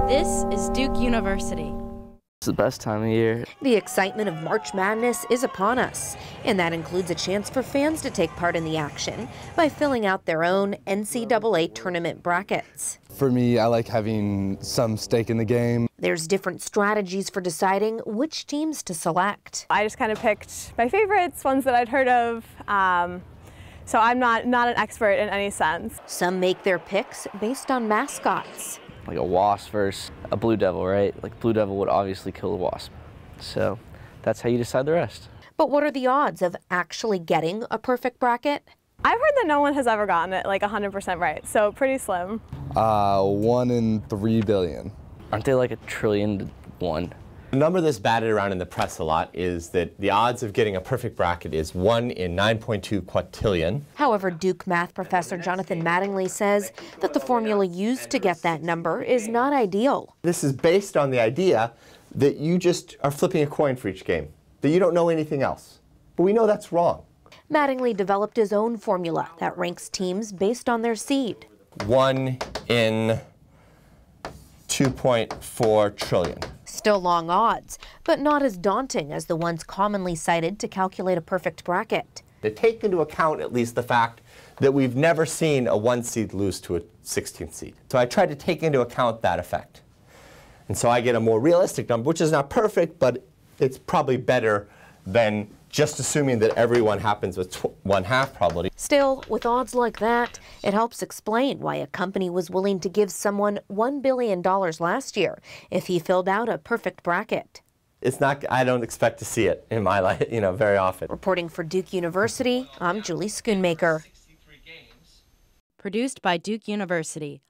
This is Duke University. It's the best time of year. The excitement of March Madness is upon us, and that includes a chance for fans to take part in the action by filling out their own NCAA Tournament brackets. For me, I like having some stake in the game. There's different strategies for deciding which teams to select. I just kind of picked my favorites, ones that I'd heard of, so I'm not an expert in any sense. Some make their picks based on mascots. Like a wasp versus a blue devil, right? Like blue devil would obviously kill the wasp. So that's how you decide the rest. But what are the odds of actually getting a perfect bracket? I've heard that no one has ever gotten it like 100% right, so pretty slim. 1 in 3 billion. Aren't they like 1 trillion to 1? The number that's batted around in the press a lot is that the odds of getting a perfect bracket is 1 in 9.2 quintillion. However, Duke math professor Jonathan Mattingly says that the formula used to get that number is not ideal. This is based on the idea that you just are flipping a coin for each game, that you don't know anything else. But we know that's wrong. Mattingly developed his own formula that ranks teams based on their seed. 1 in 2.4 trillion. Still long odds, but not as daunting as the ones commonly cited to calculate a perfect bracket. They take into account at least the fact that we've never seen a 1 seed lose to a 16th seed. So I tried to take into account that effect. And so I get a more realistic number, which is not perfect, but it's probably better than just assuming that everyone happens with 1/2 probability. Still, with odds like that, it helps explain why a company was willing to give someone $1 billion last year if he filled out a perfect bracket. It's not, I don't expect to see it in my life, very often. Reporting for Duke University, I'm Julie Schoonmaker. Produced by Duke University.